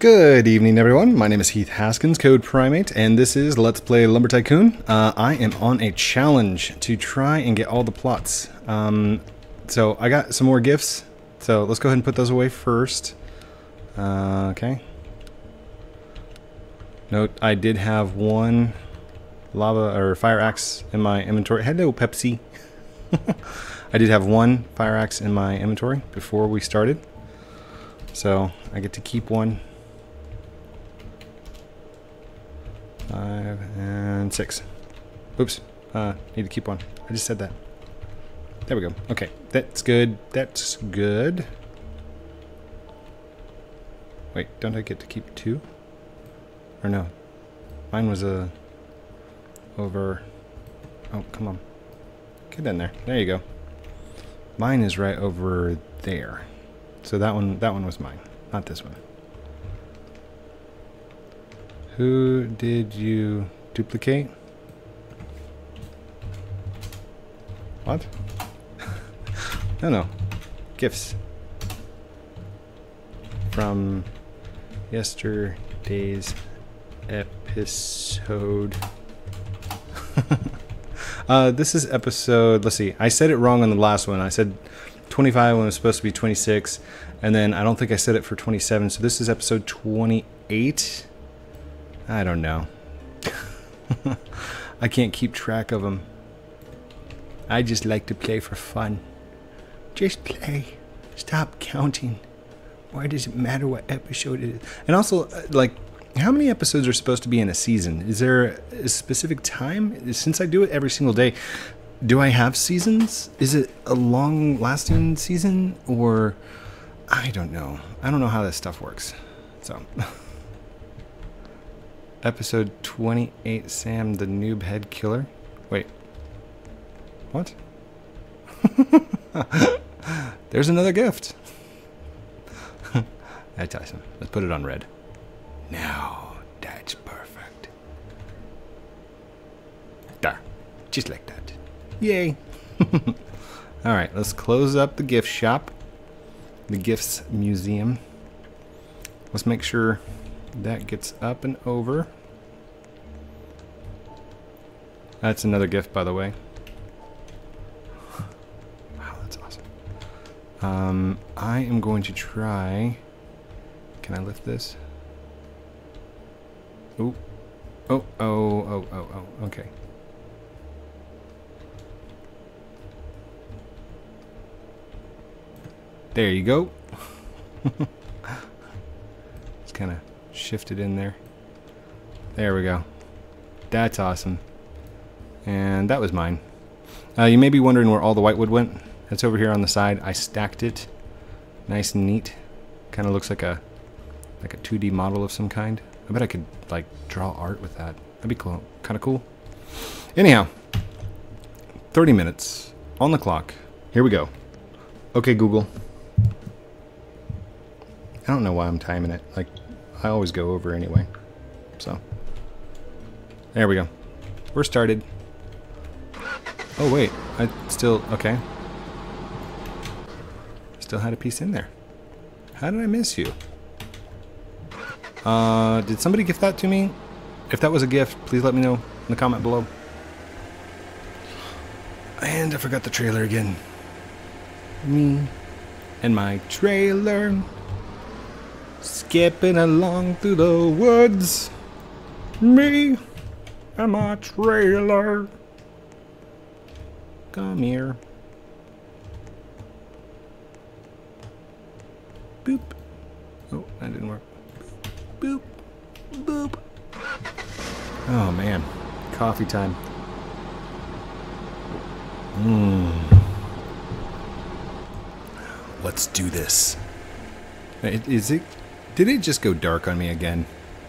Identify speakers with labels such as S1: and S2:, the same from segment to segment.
S1: Good evening, everyone. My name is Heath Haskins, Code Primate, and this is Let's Play Lumber Tycoon. I am on a challenge to try and get all the plots. So I got some more gifts, so let's go ahead and put those away first. Okay. Note, I did have one lava or fire axe in my inventory. Hello, Pepsi. I did have one fire axe in my inventory before we started, so I get to keep one. 5 and 6. Oops. Need to keep one. I just said that. There we go. Okay. That's good. That's good. Wait, don't I get to keep 2? Or no? Mine was over. Oh, come on. Get in there. There you go. Mine is right over there. So that one was mine, not this one. Who did you duplicate? What? No. Gifts. From yesterday's episode. This is episode, let's see, I said it wrong on the last one. I said 25 when it was supposed to be 26, and then I don't think I said it for 27, so this is episode 28. I don't know. I can't keep track of them. I just like to play for fun. Just play. Stop counting. Why does it matter what episode it is? And also, like, how many episodes are supposed to be in a season? Is there a specific time? Since I do it every single day, do I have seasons? Is it a long-lasting season? Or, I don't know. I don't know how this stuff works. So... Episode 28, Sam the Noob Head Killer. Wait. What? There's another gift. That's awesome. Let's put it on red. Now, that's perfect. There. Just like that. Yay. Alright, let's close up the gift shop. The gifts museum. Let's make sure that gets up and over. That's another gift, by the way. Wow, that's awesome. I am going to try... Can I lift this? Ooh. Oh, okay. There you go. It's kind of shifted in there. There we go. That's awesome. And that was mine. You may be wondering where all the white wood went. It's over here on the side. I stacked it nice and neat. Kind of looks like a 2D model of some kind. I bet I could like draw art with that. That'd be cool. Kind of cool. Anyhow, 30 minutes on the clock. Here we go. Okay, Google. I don't know why I'm timing it. Like, I always go over anyway. So, there we go. We're started. Oh wait, I still, okay. Still had a piece in there. How did I miss you? Did somebody gift that to me? If that was a gift, please let me know in the comment below. And I forgot the trailer again. Me and my trailer. Skipping along through the woods. Me and my trailer. Come here. Boop. Oh, that didn't work. Boop. Boop. Oh, man. Coffee time. Let's do this. Is it... Did it just go dark on me again?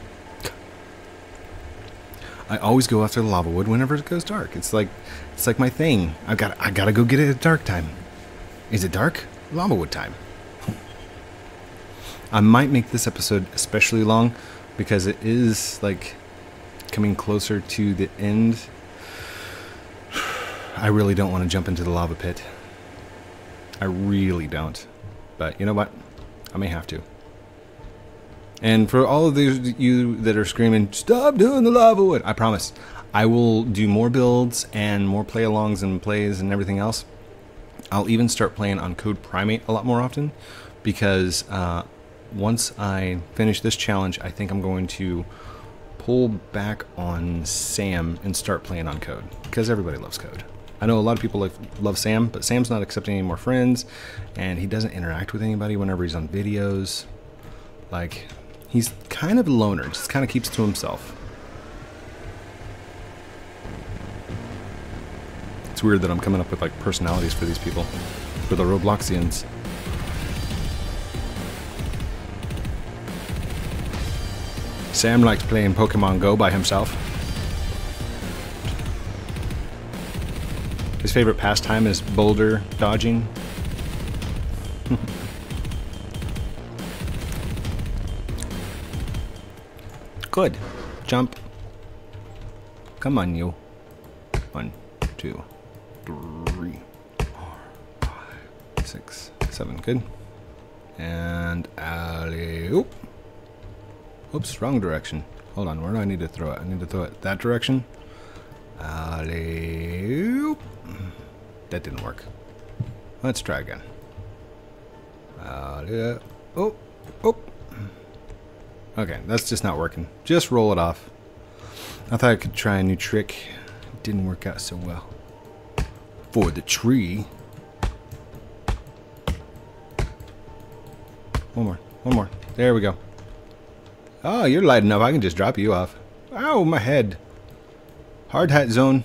S1: I always go after the lava wood whenever it goes dark. It's like my thing. I gotta go get it at dark time. Is it dark? Lava wood time. I might make this episode especially long because it is like coming closer to the end. I really don't want to jump into the lava pit. I really don't. But you know what? I may have to. And for all of you that are screaming, stop doing the lava wood, I promise, I will do more builds and more play-alongs and plays and everything else. I'll even start playing on Code Primate a lot more often, because once I finish this challenge, I think I'm going to pull back on Sam and start playing on Code, because everybody loves Code. I know a lot of people love Sam, but Sam's not accepting any more friends, and he doesn't interact with anybody whenever he's on videos. Like, he's kind of a loner, just kind of keeps to himself. It's weird that I'm coming up with like personalities for these people, for the Robloxians. Sam likes playing Pokemon Go by himself. His favorite pastime is boulder dodging. Good. Jump. Come on, you. 1, 2, 3, 4, 5, 6, 7. Good. And alley-oop. Oops, wrong direction. Hold on, where do I need to throw it? I need to throw it that direction. Alley-oop. That didn't work. Let's try again. Alley-oop. Oh, oh. Okay, that's just not working. Just roll it off. I thought I could try a new trick. It didn't work out so well. For the tree. One more. There we go. Oh, you're light enough. I can just drop you off. Ow, my head. Hard hat zone.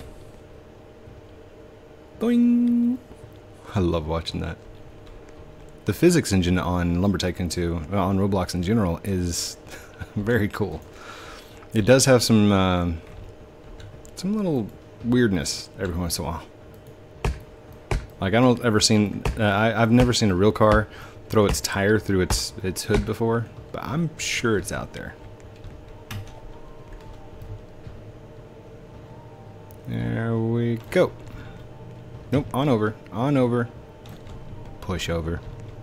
S1: Boing. I love watching that. The physics engine on Lumber Tycoon 2, on Roblox in general, is very cool. It does have some little weirdness every once in a while. Like, I've never seen a real car throw its tire through its hood before, but I'm sure it's out there. There we go. Nope, on over, push over.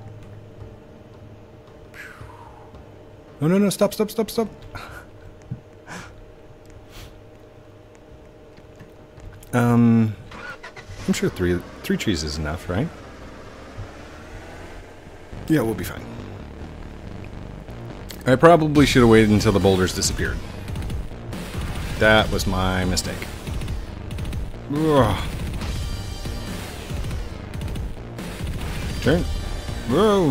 S1: No, stop. I'm sure three trees is enough, right? Yeah, we'll be fine. I probably should have waited until the boulders disappeared. That was my mistake. Ugh. Turn. Whoa.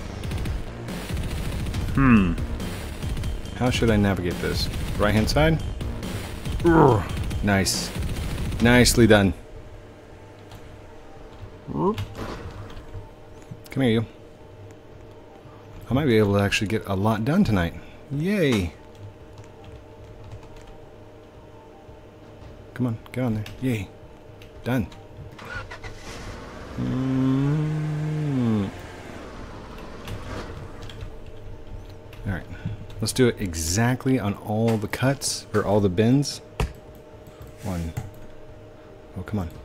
S1: How should I navigate this? Right hand side? Ugh. Nice. Nicely done. Come here, you. I might be able to actually get a lot done tonight. Yay. Come on, get on there. Yay. Done. Alright. Let's do it exactly on all the cuts, or all the bins. 1. Oh, come on.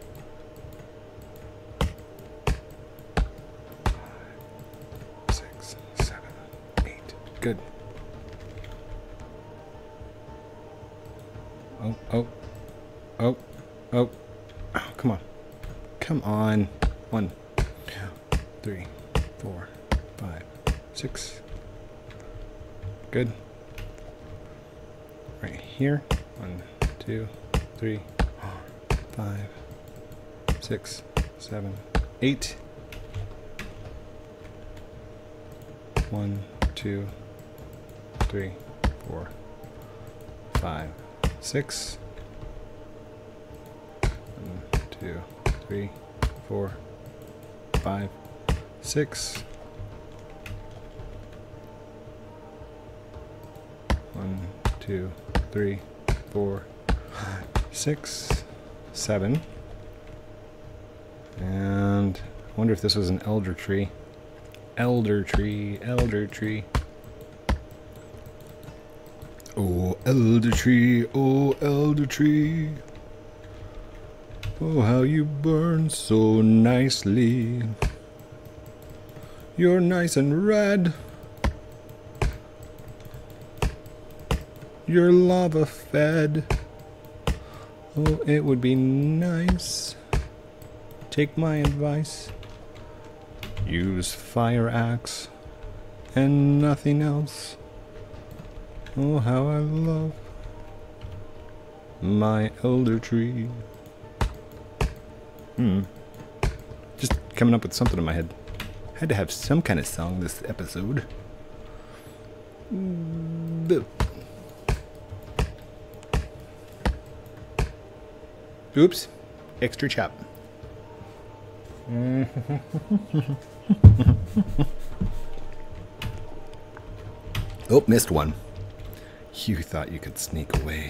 S1: 5, 6, 7, 8. Good. Oh, come on. Come on. 1, 2, 3, 4, 5, 6. Good. Right here. 1, 2, 3, 4, 5, 6, 7, 8. 1, 2, 3, 4, 5, 6. 1, 2, 3, 4, 5, 6. 1, 2, 3, 4, 5, 6, 7. And I wonder if this was an elder tree. Elder tree. Oh, elder tree, oh, elder tree. Oh, how you burn so nicely. You're nice and red. You're lava fed. Oh, it would be nice. Take my advice. Use fire axe and nothing else. Oh, how I love my elder tree. Just coming up with something in my head. Had to have some kind of song this episode. Oops. Extra chop. Oh, missed one. You thought you could sneak away.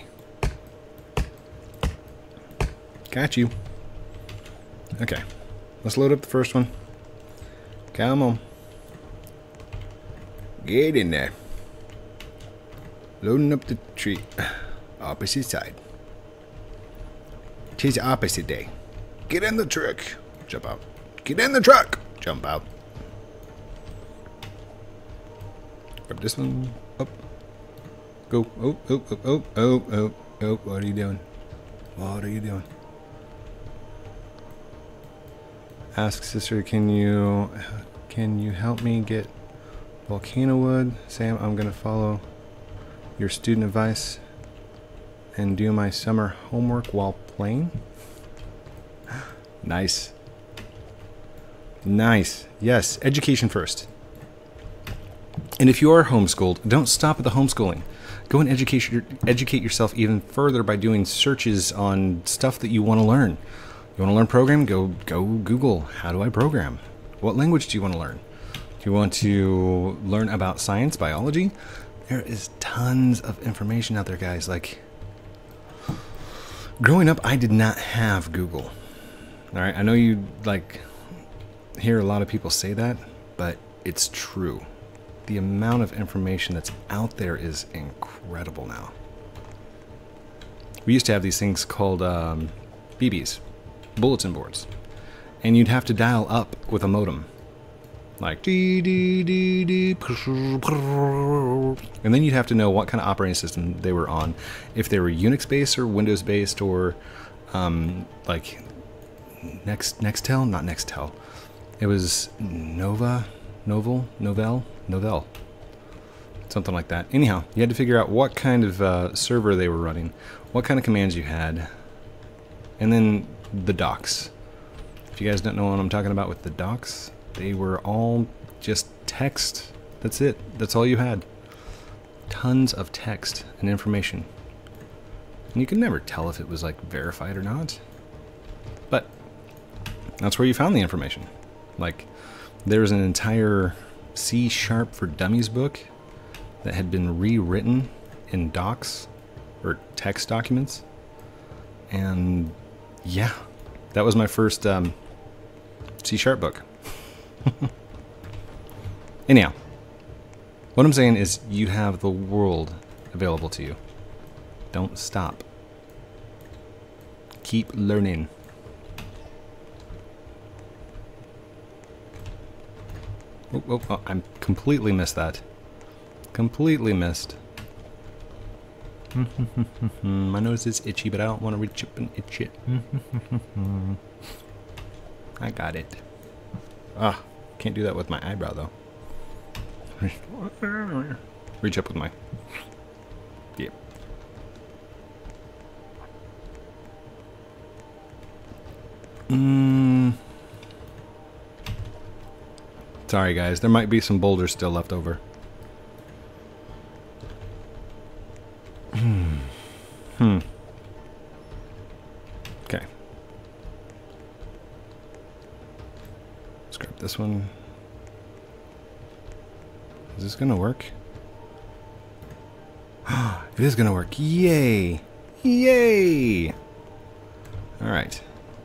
S1: Got you. Okay. Let's load up the first one. Come on. Get in there. Loading up the tree. Opposite side. 'Tis opposite day. Get in the truck. Jump out. Get in the truck. Jump out. Grab this one. Up. Go. Oh, oh, oh, oh, oh, oh, oh. What are you doing? What are you doing? Ask sister, can you help me get volcano wood? Sam, I'm gonna follow your student advice and do my summer homework while playing. Nice. Nice. Yes, education first. And if you are homeschooled, don't stop at the homeschooling. Go and educate yourself even further by doing searches on stuff that you want to learn. You want to learn programming? Go Google, how do I program? What language do you want to learn? Do you want to learn about science, biology? There is tons of information out there, guys. Like, growing up, I did not have Google. All right, I know you like hear a lot of people say that, but it's true. The amount of information that's out there is incredible now. We used to have these things called BBs, bulletin boards, and you'd have to dial up with a modem, like dee, dee, dee, dee, and then you'd have to know what kind of operating system they were on, if they were Unix based or Windows based, or like Nextel, not Nextel. It was Novell, something like that. Anyhow, you had to figure out what kind of server they were running, what kind of commands you had, and then the docs. If you guys don't know what I'm talking about with the docs, they were all just text. That's it. That's all you had. Tons of text and information. And you could never tell if it was like verified or not. But that's where you found the information. Like, there was an entire C# for Dummies book that had been rewritten in docs or text documents. And yeah, that was my first C# book. Anyhow, what I'm saying is you have the world available to you. Don't stop. Keep learning. Oh, I completely missed that. Completely missed. My nose is itchy, but I don't want to reach up and itch it. I got it. Ah, can't do that with my eyebrow, though. Reach up with my... Yep. Sorry, guys. There might be some boulders still left over. Okay. Let's grab this one. Is this gonna work? It is gonna work. Yay! Yay! Alright.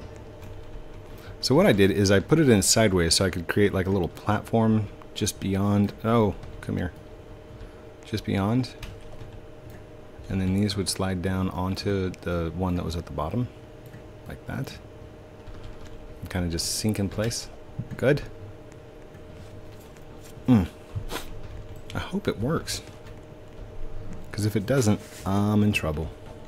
S1: So what I did is I put it in sideways so I could create like a little platform just beyond. Oh, come here. Just beyond. And then these would slide down onto the one that was at the bottom. Like that. And kind of just sink in place. Good. I hope it works. Because if it doesn't, I'm in trouble.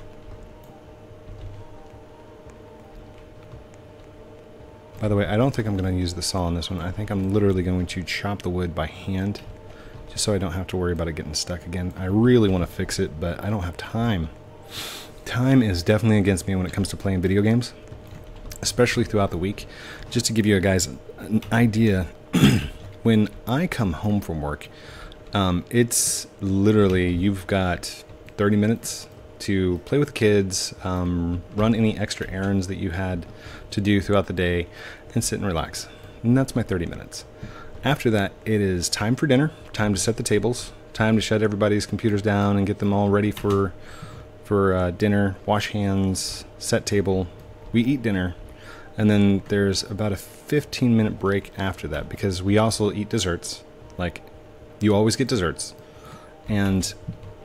S1: By the way, I don't think I'm going to use the saw on this one. I think I'm literally going to chop the wood by hand, just so I don't have to worry about it getting stuck again. I really want to fix it, but I don't have time. Time is definitely against me when it comes to playing video games, especially throughout the week. Just to give you guys an idea, when I come home from work, it's literally, you've got 30 minutes to play with the kids, run any extra errands that you had to do throughout the day, and sit and relax. And that's my 30 minutes. After that, it is time for dinner, time to set the tables, time to shut everybody's computers down and get them all ready for dinner, wash hands, set table. We eat dinner, and then there's about a 15-minute break after that, because we also eat desserts. Like, you always get desserts. And,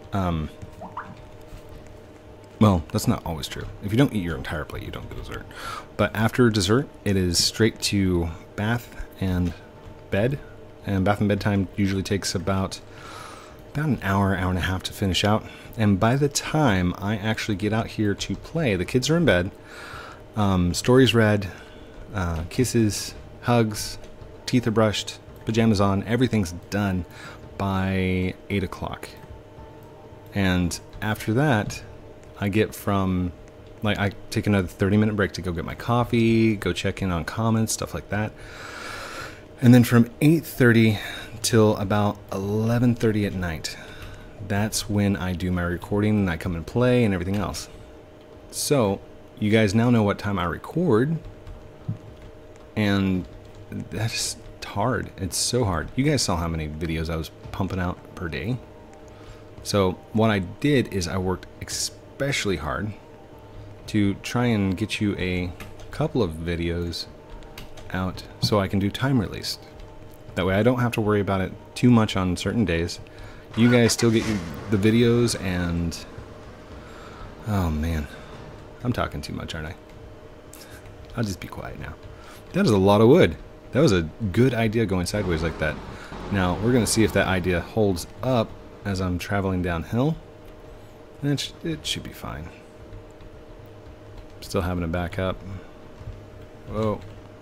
S1: well, that's not always true. If you don't eat your entire plate, you don't get dessert. But after dessert, it is straight to bath and bed. And bath and bedtime usually takes about an hour, hour and a half to finish out. And by the time I actually get out here to play, the kids are in bed, stories read, kisses, hugs, teeth are brushed, pajamas on, everything's done by 8 o'clock. And after that, I get from, like, I take another 30-minute break to go get my coffee, go check in on comments, stuff like that. And then from 8:30 till about 11:30 at night, that's when I do my recording and I come and play and everything else. So, you guys now know what time I record, and that's hard. It's so hard. You guys saw how many videos I was pumping out per day. So, what I did is I worked especially hard to try and get you a couple of videos out so I can do time released. That way I don't have to worry about it too much on certain days. You guys still get the videos, and oh man, I'm talking too much, aren't I? I'll just be quiet now. That is a lot of wood. That was a good idea going sideways like that. Now we're gonna see if that idea holds up as I'm traveling downhill. And it should be fine. Still having to back up. Whoa.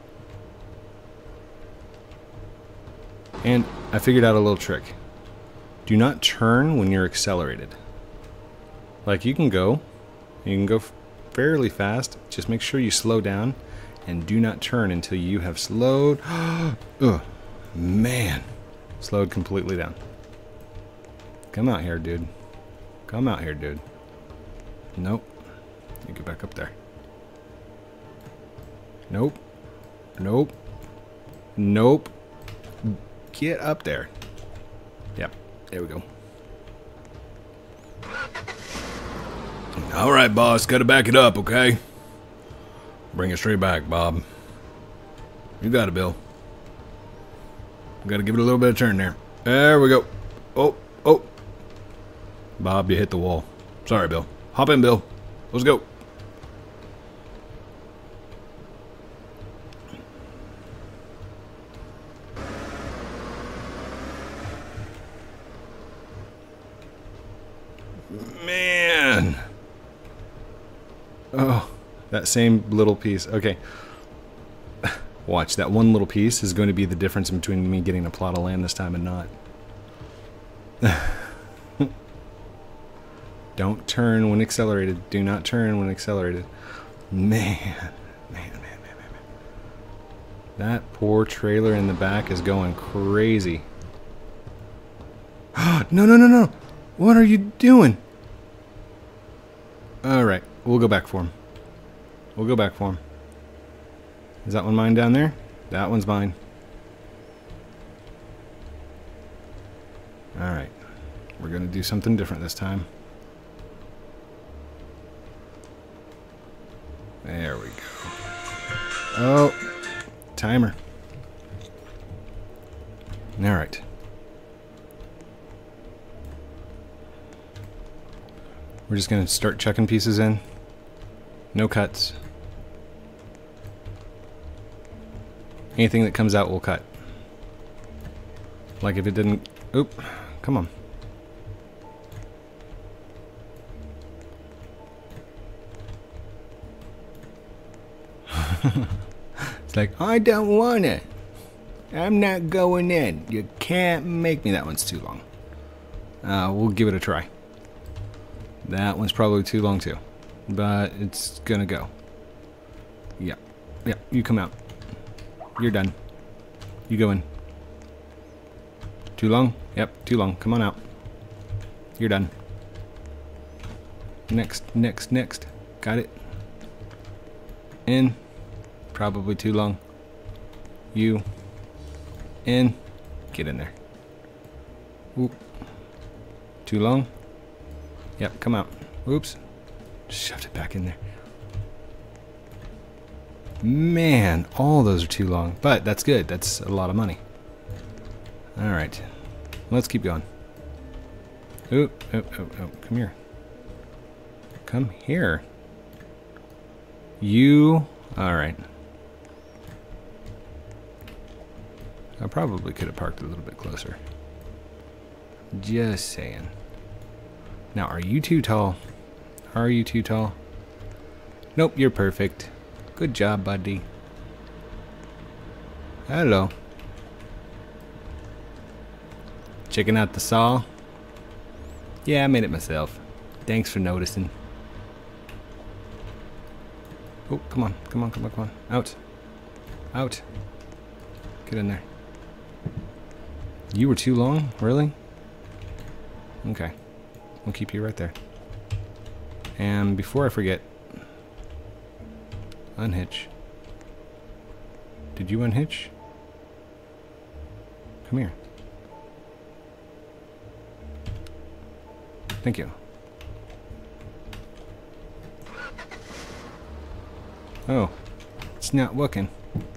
S1: And I figured out a little trick. Do not turn when you're accelerated. Like, you can go fairly fast. Just make sure you slow down and do not turn until you have slowed. Oh, man. Slowed completely down. Come out here, dude. Come out here, dude. Nope. You get back up there. Nope. Nope. Nope. Get up there. Yep. There we go. All right, boss. Gotta back it up, okay? Bring it straight back, Bob. You got it, Bill. Gotta give it a little bit of turn there. There we go. Oh, oh. Bob, you hit the wall. Sorry, Bill. Hop in, Bill. Let's go. Man. Oh, that same little piece. Okay. Watch, that one little piece is going to be the difference between me getting a plot of land this time and not. Don't turn when accelerated. Do not turn when accelerated. Man. That poor trailer in the back is going crazy. No. What are you doing? Alright, we'll go back for him. We'll go back for him. Is that one mine down there? That one's mine. Alright. We're going to do something different this time. There we go. Oh, timer. Alright. We're just going to start chucking pieces in. No cuts. Anything that comes out, we'll cut. Like if it didn't... Oop, come on. It's like, I don't want it. I'm not going in. You can't make me. That one's too long. We'll give it a try. That one's probably too long too. But it's gonna go. Yeah. Yeah, you come out. You're done. You go in. Too long? Yep, too long. Come on out. You're done. Next, next, next. Got it. In. Probably too long. You. In. Get in there. Oop. Too long? Yep, come out. Oops. Shoved it back in there. Man, all those are too long. But that's good. That's a lot of money. Alright. Let's keep going. Oop, oop, oop, oop. Come here. Come here. You. Alright. I probably could have parked a little bit closer. Just saying. Now, are you too tall? Are you too tall? Nope, you're perfect. Good job, buddy. Hello. Checking out the saw? Yeah, I made it myself. Thanks for noticing. Oh, come on, come on, come on, come on. Out. Out. Get in there. You were too long? Really? Okay. We'll keep you right there. And before I forget, unhitch. Did you unhitch? Come here. Thank you. Oh, it's not working.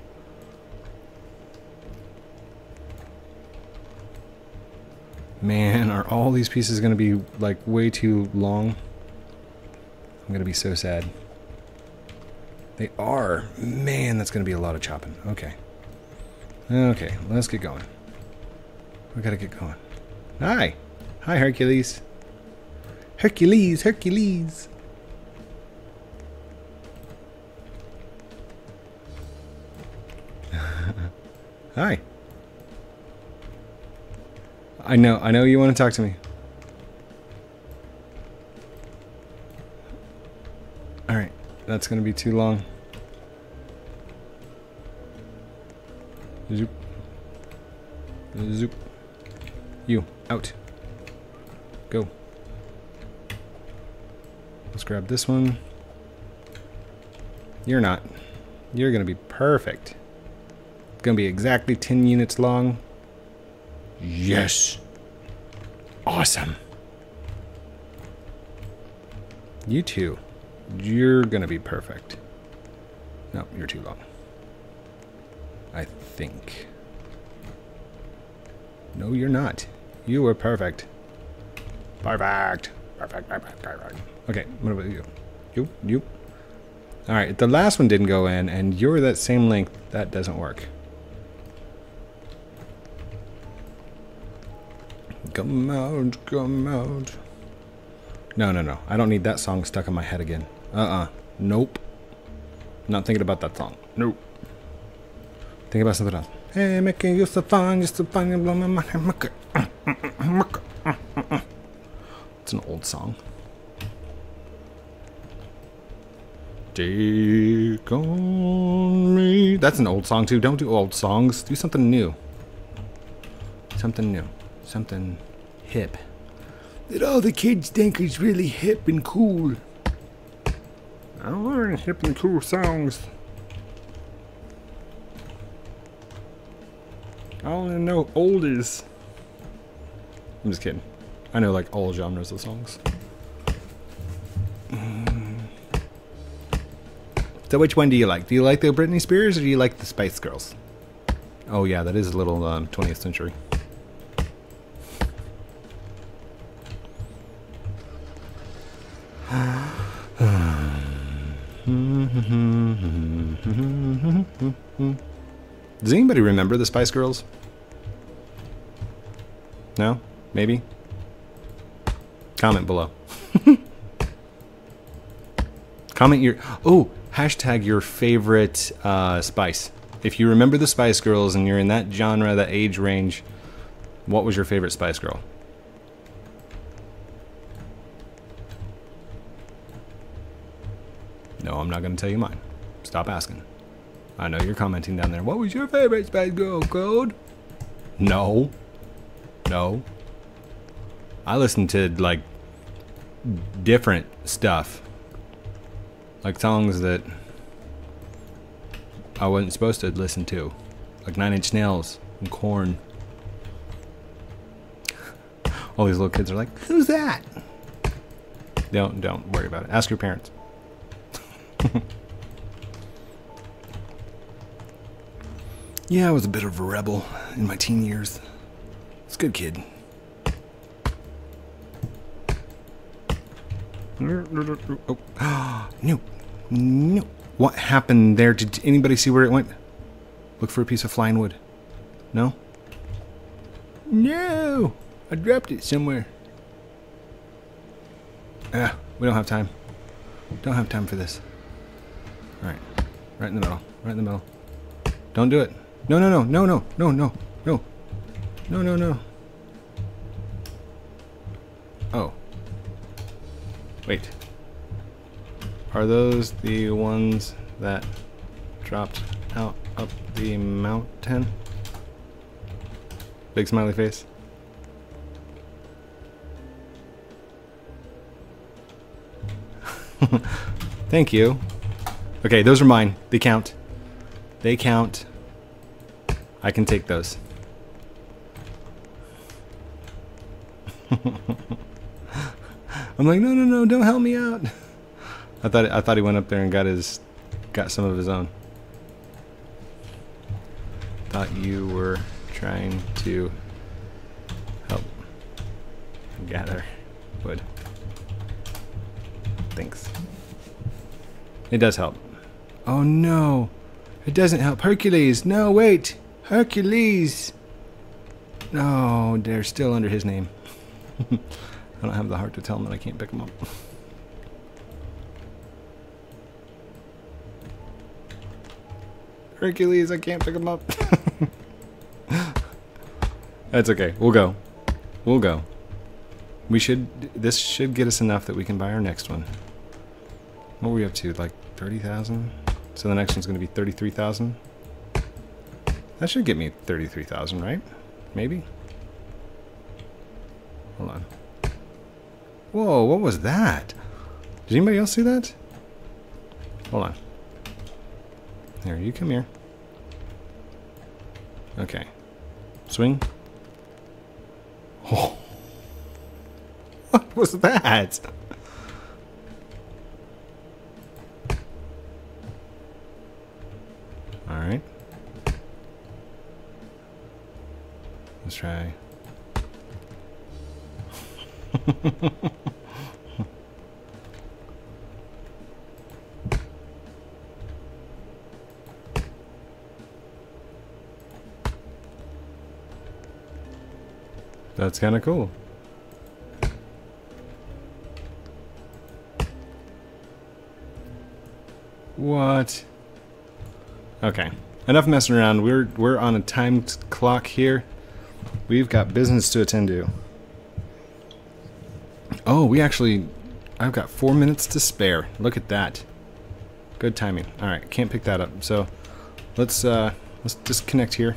S1: Man, are all these pieces going to be like way too long? I'm going to be so sad. They are. Man, that's going to be a lot of chopping. Okay. Okay, let's get going. We got to get going. Hi. Hi, Hercules. Hercules, Hercules. Hi. I know you want to talk to me. Alright, that's going to be too long. Zoop. Zoop. You, out. Go. Let's grab this one. You're not. You're going to be perfect. It's going to be exactly 10 units long. Yes. Awesome. You too. You're going to be perfect. No, you're too long. I think. No, you're not. You were perfect. Perfect. Perfect, perfect, perfect. Okay, what about you? You. Alright, the last one didn't go in, and you're that same length. That doesn't work. Come out, come out. No. I don't need that song stuck in my head again. Nope. Not thinking about that song. Nope. Think about something else. Hey, making you so fun, just so fun, you blow my mind. It's an old song. Take on me. That's an old song too. Don't do old songs. Do something new. Something new. Something hip. That all the kids think is really hip and cool. I don't know any hip and cool songs. I only know oldies. I'm just kidding. I know like all genres of songs. So which one do you like? Do you like the Britney Spears or do you like the Spice Girls? Oh yeah, that is a little 20th century. Does anybody remember the Spice Girls? No? Maybe? Comment below. Comment your... Oh! hashtag your favorite Spice. If you remember the Spice Girls and you're in that genre, that age range, what was your favorite Spice Girl? No, I'm not going to tell you mine. Stop asking. I know you're commenting down there. What was your favorite Spice Girl, Code? No. No. I listen to, like, different stuff. Like songs that I wasn't supposed to listen to. Like 9 Inch Nails and Korn. All these little kids are like, who's that? Don't worry about it. Ask your parents. Yeah, I was a bit of a rebel in my teen years. It's a good kid. Oh. No. No. What happened there? Did anybody see where it went? Look for a piece of flying wood. No? No! I dropped it somewhere. We don't have time. Don't have time for this. Alright. Right in the middle. Right in the middle. Don't do it. No, no, no, no, no, no, no, no. No, no, no. Oh. Wait. Are those the ones that dropped out up the mountain? Big smiley face. Thank you. Okay, those are mine. They count. They count. I can take those. I'm like, no, no, no, don't help me out. I thought he went up there and got some of his own. Thought you were trying to help gather wood. Thanks. It does help. Oh no, it doesn't help. Hercules, no, wait. Hercules. No, they're still under his name. I don't have the heart to tell him that I can't pick him up. Hercules, I can't pick him up. That's okay. We'll go. We'll go. This should get us enough that we can buy our next one. What were we up to? Like 30,000? So the next one's going to be 33,000? That should get me 33,000, right? Maybe? Hold on. Whoa, what was that? Did anybody else see that? Hold on. Here, you come here. Okay. Swing. Oh. What was that? Alright. Let's try. That's kind of cool. What? Okay. Enough messing around. We're on a timed clock here. We've got business to attend to. Oh, I've got 4 minutes to spare. Look at that. Good timing. All right, can't pick that up. So let's disconnect here.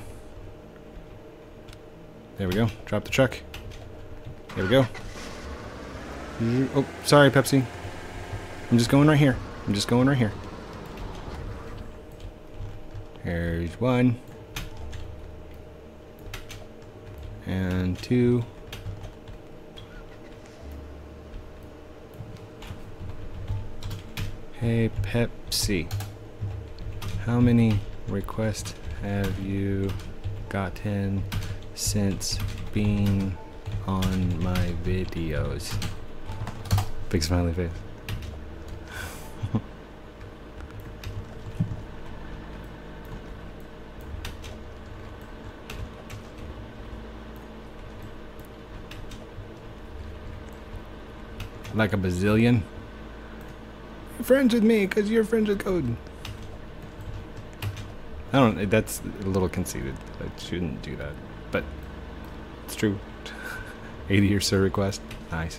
S1: There we go. Drop the truck. There we go. Oh, sorry, Pepsi. I'm just going right here. I'm just going right here. Here's 1. And 2. Hey, Pepsi. How many requests have you gotten since being on my videos? Big smiley face. Like a bazillion? friends with me because you're friends with Code. I don't. That's a little conceited. I shouldn't do that, but it's true. 80 or so request. Nice.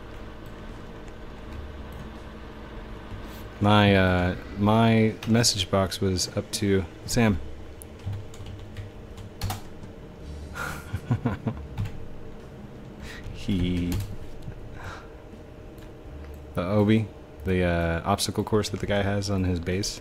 S1: My message box was up to Sam. The Obi, the obstacle course that the guy has on his base.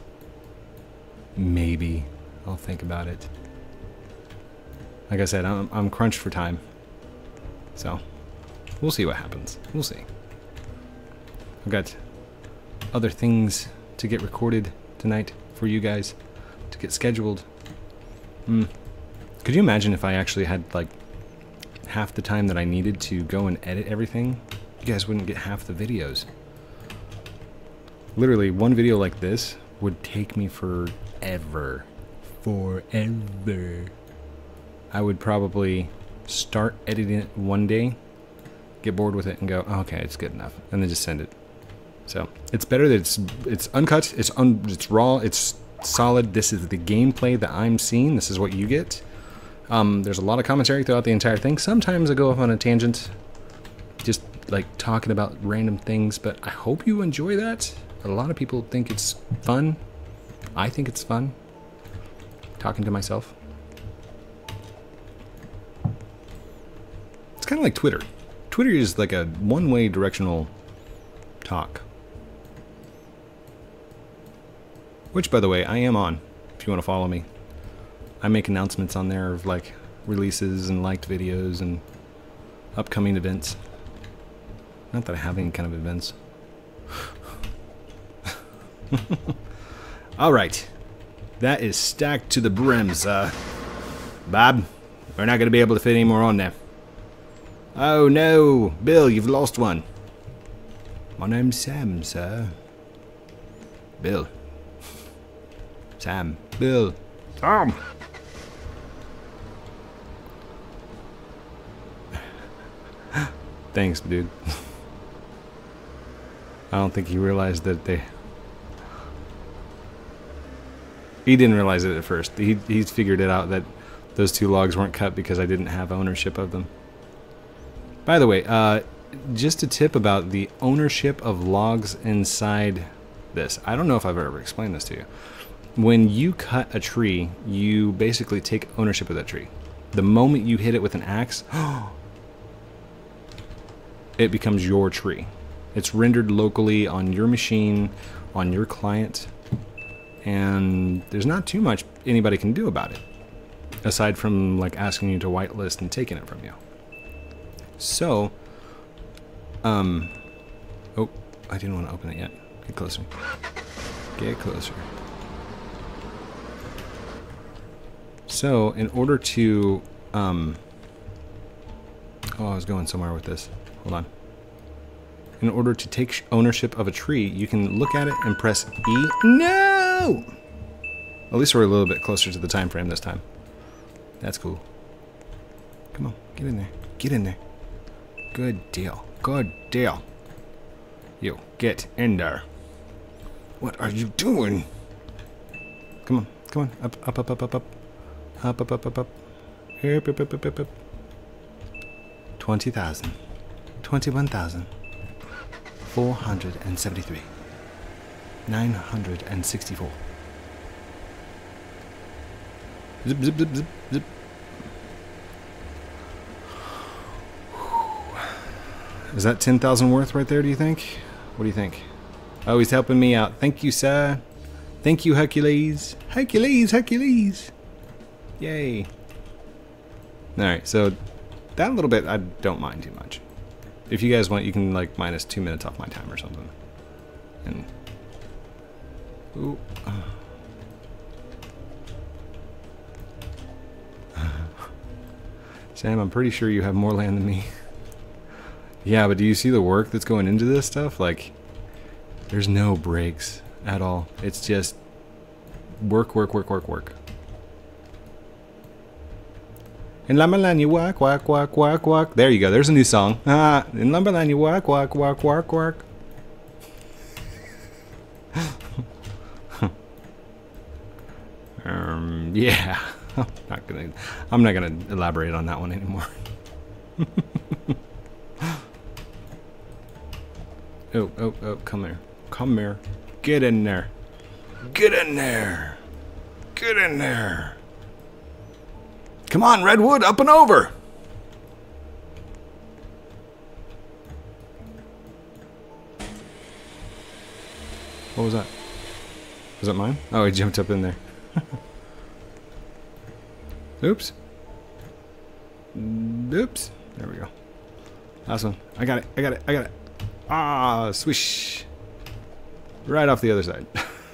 S1: Maybe I'll think about it. Like I said, I'm crunched for time, so we'll see what happens. We'll see. I've got other things to get recorded tonight for you guys to get scheduled. Could you imagine if I actually had like half the time that I needed to go and edit everything? You guys wouldn't get half the videos. Literally, one video like this would take me forever. Forever. I would probably start editing it one day, get bored with it, and go, oh, okay, it's good enough, and then just send it. So it's better that it's uncut, it's raw, it's solid. This is the gameplay that I'm seeing. This is what you get. There's a lot of commentary throughout the entire thing. Sometimes I go off on a tangent, just like talking about random things, but I hope you enjoy that. A lot of people think it's fun. I think it's fun. Talking to myself. It's kind of like Twitter. Twitter is like a one-way directional talk. Which, by the way, I am on, if you want to follow me. I make announcements on there of like releases and liked videos and upcoming events. Not that I have any kind of events. Alright. That is stacked to the brims. Bob, we're not going to be able to fit any more on there. Oh no, Bill, you've lost one. My name's Sam, sir. Bill. Sam. Bill. Sam. Thanks, dude. I don't think he realized that they... He didn't realize it at first. He's figured it out that those two logs weren't cut because I didn't have ownership of them. By the way, just a tip about the ownership of logs inside this. I don't know if I've ever explained this to you. When you cut a tree, you basically take ownership of that tree. The moment you hit it with an axe, it becomes your tree. It's rendered locally on your machine, on your client, and there's not too much anybody can do about it, aside from like asking you to whitelist and taking it from you. So, oh, I didn't want to open it yet. Get closer. Get closer. So, in order to, oh, I was going somewhere with this. Hold on. In order to take ownership of a tree, you can look at it and press E. No! At least we're a little bit closer to the time frame this time. That's cool. Come on, get in there. Get in there. Good deal. Good deal. You, get in there. What are you doing? Come on, come on. Up, up, up, up, up, up. Up, up, up, up, up. Up, up, up, up, up, up. 20,000. 21,000. 473. 964. Zip, zip, zip, zip, zip. Is that 10,000 worth right there, do you think? What do you think? Oh, he's helping me out. Thank you, sir. Thank you, Hercules. Hercules, Hercules. Yay. Alright, so that little bit I don't mind too much. If you guys want, you can like minus 2 minutes off my time or something. And ooh. Sam, I'm pretty sure you have more land than me. Yeah, but do you see the work that's going into this stuff? Like, there's no breaks at all. It's just work, work, work, work, work. In Lumberland you walk, walk, walk, walk, walk. There you go, there's a new song. In Lumberland you walk, walk, walk, walk, walk. Yeah. I'm not gonna elaborate on that one anymore. Oh, come here. Come here. Get in there. Get in there. Get in there. Come on, Redwood, up and over. What was that? Was that mine? Oh, he jumped up in there. Oops. Oops. There we go. Last one. I got it. Ah, swish. Right off the other side.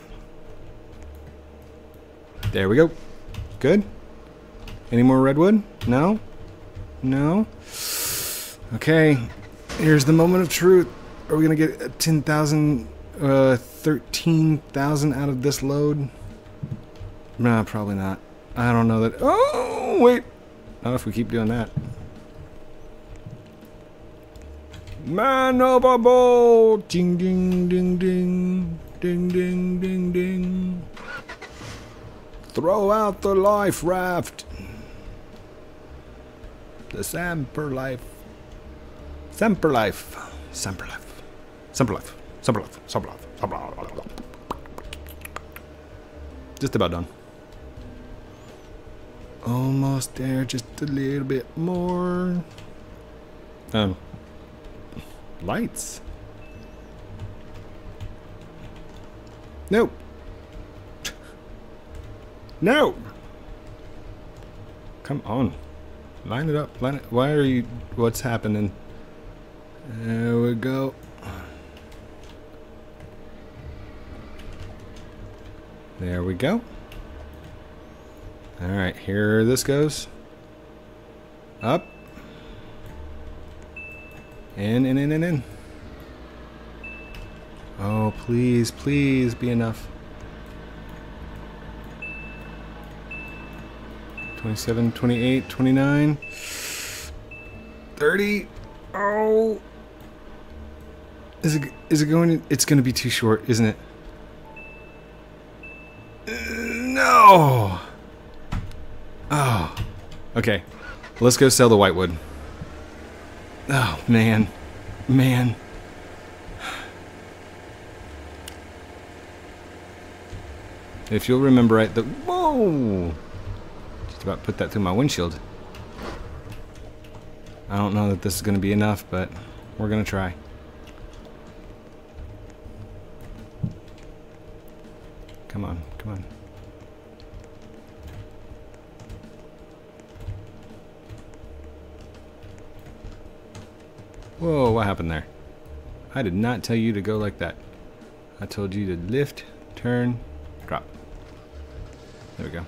S1: There we go. Good. Any more redwood? No? No? Okay. Here's the moment of truth. Are we going to get 10,000, 13,000 out of this load? Nah, probably not. I don't know that. Oh, wait. Not if we keep doing that. Man of a boat. Ding, ding, ding, ding. Ding, ding, ding, ding. Throw out the life raft. The Semper Life. Semper Life. Semper Life. Semper Life. Semper Life. Semper Life. Semper Life. Just about done. Almost there, just a little bit more. Lights. Nope. No. Come on. Line it up. Line it. Why are you? What's happening? There we go. There we go. Alright, here this goes. Up. In. Oh, please, please be enough. 27, 28, 29. 30. Oh. Is it going to, it's going to be too short, isn't it? No. Oh, okay. Let's go sell the whitewood. Oh, man. Man. If you'll remember right, whoa! Just about put that through my windshield. I don't know that this is going to be enough, but we're going to try. Come on, come on. Whoa, what happened there? I did not tell you to go like that. I told you to lift, turn, drop. There we go.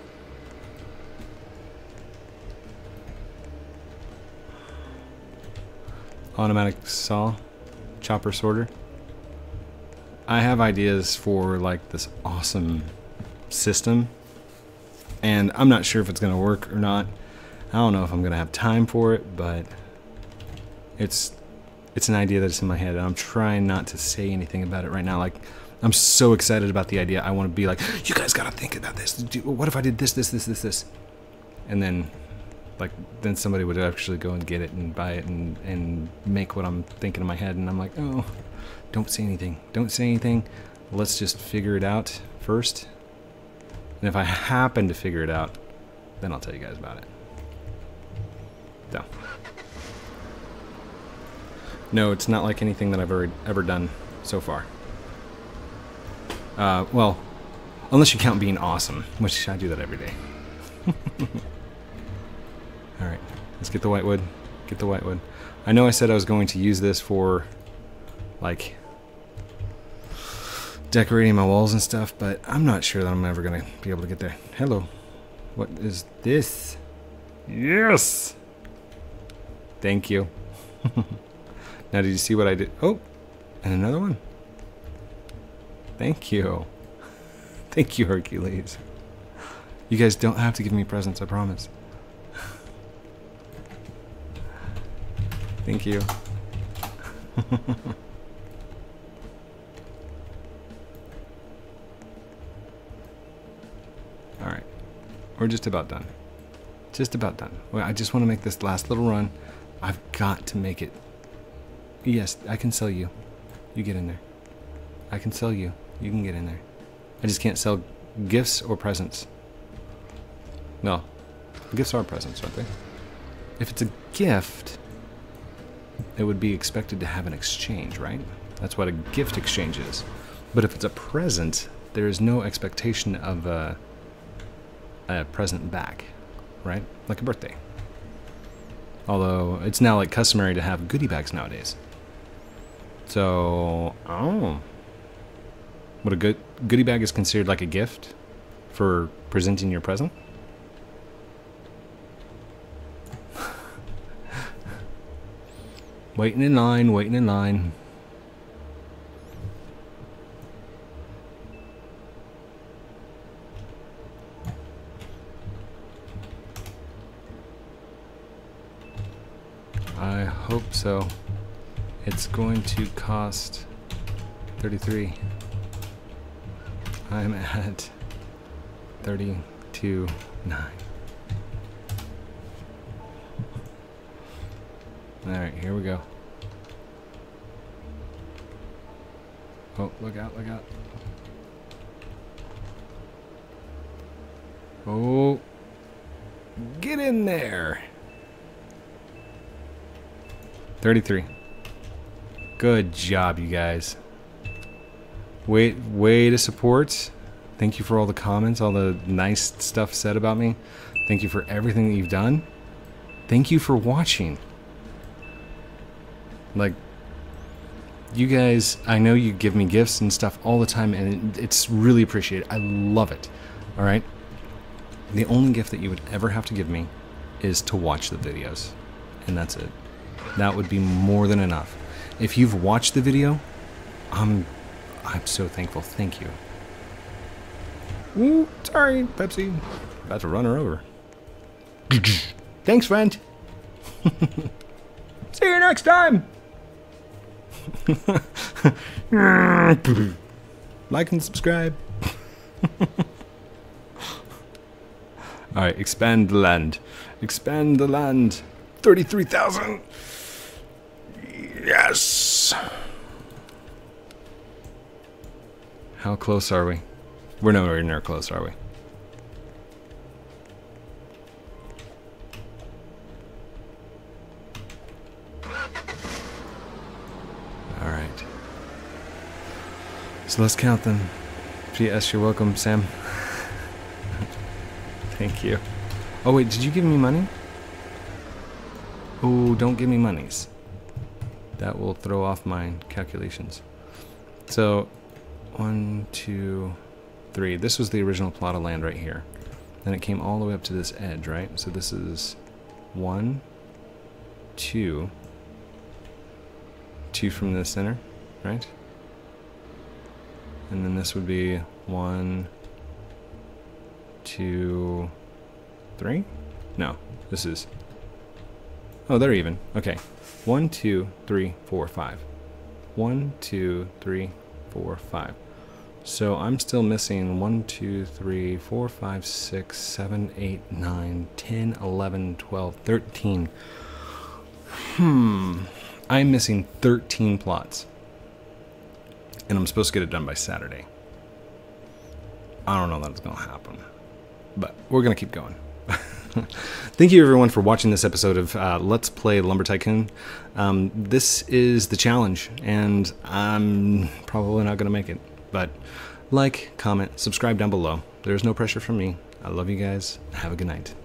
S1: Automatic saw, chopper sorter. I have ideas for like this awesome system, and I'm not sure if it's going to work or not. I don't know if I'm going to have time for it, but it's an idea that's in my head, and I'm trying not to say anything about it right now. Like, I'm so excited about the idea. I want to be like, you guys got to think about this. What if I did this? And then, like, then somebody would actually go and get it and buy it and make what I'm thinking in my head. And I'm like, oh, don't say anything. Don't say anything. Let's just figure it out first. And if I happen to figure it out, then I'll tell you guys about it. So. No, it's not like anything that I've ever done so far. Well, unless you count being awesome, which I do that every day. Alright, let's get the whitewood. Get the whitewood. I know I said I was going to use this for, like, decorating my walls and stuff, but I'm not sure that I'm ever going to be able to get there. Hello. What is this? Yes! Thank you. Now, did you see what I did? Oh, and another one. Thank you. Thank you, Hercules. You guys don't have to give me presents, I promise. Thank you. Alright. We're just about done. Just about done. Well, I just want to make this last little run. I've got to make it. Yes, I can sell you. You get in there. I can sell you. You can get in there. I just can't sell gifts or presents. No. Gifts are presents, aren't they? If it's a gift, it would be expected to have an exchange, right? That's what a gift exchange is. But if it's a present, there is no expectation of a present back, right? Like a birthday. Although it's now like customary to have goodie bags nowadays. So, what a goodie bag is considered like a gift for presenting your present? Waiting in line, waiting in line. I hope so. It's going to cost 33. I'm at 32.9. Alright, here we go. Oh, look out, look out. Oh, get in there. 33. Good job, you guys. Way to support. Thank you for all the comments, all the nice stuff said about me. Thank you for everything that you've done. Thank you for watching. Like, you guys, I know you give me gifts and stuff all the time, and it's really appreciated. I love it. All right? The only gift that you would ever have to give me is to watch the videos, and that's it. That would be more than enough. If you've watched the video, I'm so thankful. Thank you. Ooh, sorry, Pepsi. About to run her over. Thanks, friend. See you next time. Like and subscribe. Alright, expand the land. Expand the land. 33,000. Yes. How close are we? We're nowhere near close, are we? Alright. So let's count them. P.S. You're welcome, Sam. Thank you. Oh wait, did you give me money? Oh, don't give me monies. That will throw off my calculations. So, 1, 2, 3. This was the original plot of land right here. Then it came all the way up to this edge, right? So this is 1, 2. 2 from the center, right? And then this would be 1, 2, 3? No, this is... Oh, they're even. Okay. 1, 2, 3, 4, 5. 1, 2, 3, 4, 5. So I'm still missing 1, 2, 3, 4, 5, 6, 7, 8, 9, 10, 11, 12, 13. I'm missing 13 plots. And I'm supposed to get it done by Saturday. I don't know that it's going to happen. But we're going to keep going. Thank you everyone for watching this episode of Let's Play Lumber Tycoon. This is the challenge, and I'm probably not going to make it. But like, comment, subscribe down below. There's no pressure from me. I love you guys. Have a good night.